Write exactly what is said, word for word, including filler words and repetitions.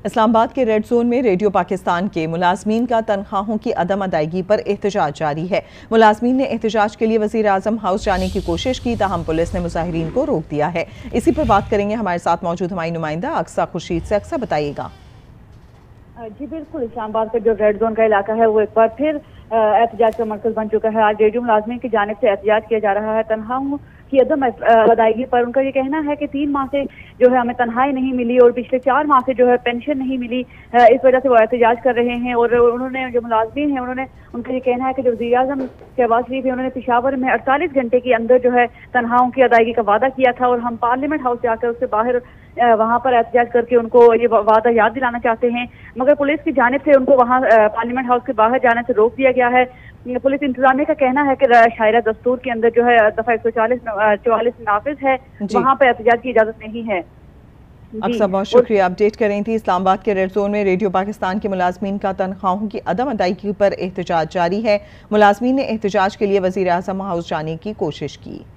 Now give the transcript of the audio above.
इस्लामाबाद के red zone में radio Pakistan के मुलाजमीन का तनख्वाहों की अदम अदायगी पर एहतजाज जारी है। मुलाजमीन ने एहतजाज के लिए वज़ीर आज़म हाउस जाने की कोशिश की, ताहम पुलिस ने मुजाहिरीन को रोक दिया है। इसी पर बात करेंगे, हमारे साथ मौजूद हमारी नुमाइंदा अक्सा खुर्शीद से। अक्सा, बताइएगा। जी बिल्कुल, इस्लामाबाद का जो रेड जोन का इलाका है वो एक बार फिर एहतजाज का मरकज बन चुका है। आज रेडियो मुलाजमीन की जानिब से एहतजाज किया जा रहा है तनख्वाहों की अदम अदायगी पर। उनका ये कहना है कि तीन माह से जो है हमें तनख्वाही नहीं मिली और पिछले चार माह से जो है पेंशन नहीं मिली, इस वजह से वो एहतजाज कर रहे हैं। और उन्होंने जो मुलाजमीन हैं उन्होंने उनका ये कहना है कि जो वज़ीर आज़म शहबाज शरीफ है उन्होंने पेशावर में अड़तालीस घंटे के अंदर जो है तनख्वाहों की अदायगी का वादा किया था और हम पार्लियामेंट हाउस जाकर उससे बाहर वहां पर एहतजाज करके उनको ये वादा याद दिलाना चाहते हैं, मगर पुलिस की जानिब से उनको वहां पार्लियामेंट हाउस के बाहर जाने से रोक दिया गया है। पुलिस इंतजामिया का कहना है कि शायरा दस्तूर के अंदर जो है दफा एक सौ चालीस चौवालीस नाफिज है, वहां पर एहतजाज की इजाजत नहीं है। अक्सर बहुत शुक्रिया, अपडेट कर रही थी। इस्लामाबाद के रेड जोन में रेडियो पाकिस्तान के मुलाजमीन का तनख्वाहों की अदम अदायगी पर एहतजाज जारी है। मुलाजमीन ने एहतजाज के लिए वज़ीर आज़म हाउस जाने की कोशिश की।